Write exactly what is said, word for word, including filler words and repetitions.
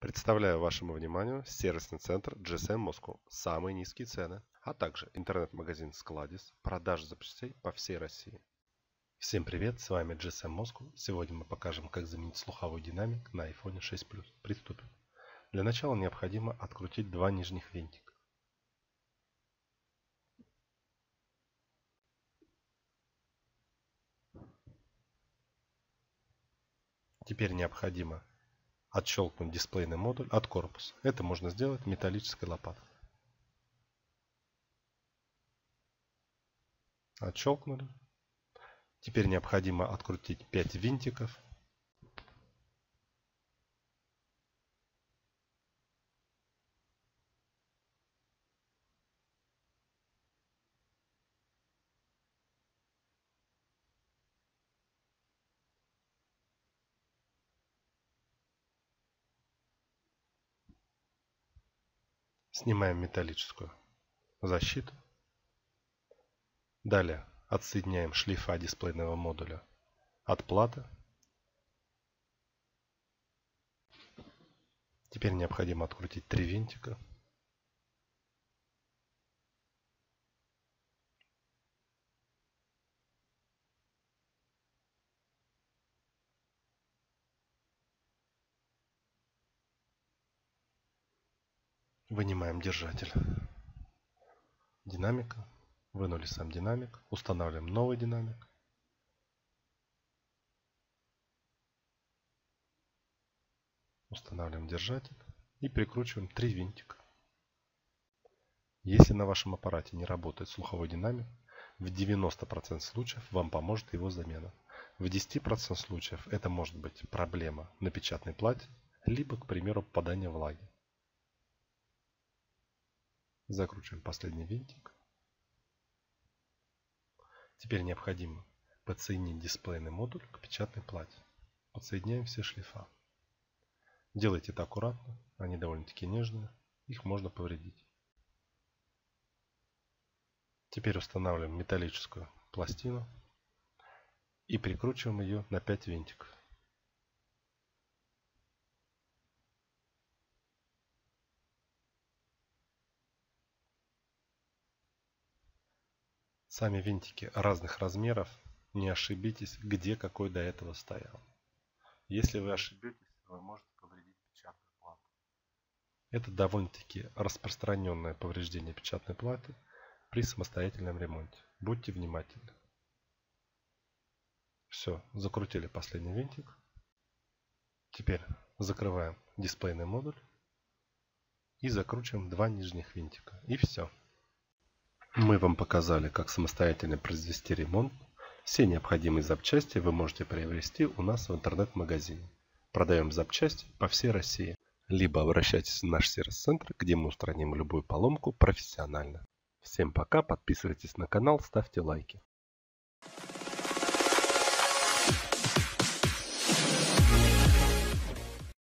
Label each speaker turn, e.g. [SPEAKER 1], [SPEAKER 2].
[SPEAKER 1] Представляю вашему вниманию сервисный центр джи эс эм Moscow. Самые низкие цены, а также интернет-магазин Skladis, продажа запчастей по всей России. Всем привет, с вами джи эс эм Moscow. Сегодня мы покажем, как заменить слуховой динамик на айфон шесть плюс. Приступим. Для начала необходимо открутить два нижних винтика. Теперь необходимо отщелкнуть дисплейный модуль от корпуса. Это можно сделать металлической лопатой. Отщелкнули. Теперь необходимо открутить пять винтиков. Снимаем металлическую защиту. Далее отсоединяем шлейфа дисплейного модуля от платы. Теперь необходимо открутить три винтика. Вынимаем держатель динамика. Вынули сам динамик. Устанавливаем новый динамик. Устанавливаем держатель и прикручиваем три винтика. Если на вашем аппарате не работает слуховой динамик, в девяноста процентах случаев вам поможет его замена. В десяти процентах случаев это может быть проблема на печатной плате, либо, к примеру, попадание влаги. Закручиваем последний винтик. Теперь необходимо подсоединить дисплейный модуль к печатной плате. Подсоединяем все шлейфа. Делайте это аккуратно, они довольно-таки нежные, их можно повредить. Теперь устанавливаем металлическую пластину и прикручиваем ее на пять винтиков. Сами винтики разных размеров, не ошибитесь, где какой до этого стоял. Если вы ошибетесь, вы можете повредить печатную плату. Это довольно-таки распространенное повреждение печатной платы при самостоятельном ремонте. Будьте внимательны. Все, закрутили последний винтик. Теперь закрываем дисплейный модуль и закручиваем два нижних винтика. И все. Мы вам показали, как самостоятельно произвести ремонт. Все необходимые запчасти вы можете приобрести у нас в интернет-магазине. Продаем запчасти по всей России. Либо обращайтесь в наш сервис-центр, где мы устраним любую поломку профессионально. Всем пока, подписывайтесь на канал, ставьте лайки.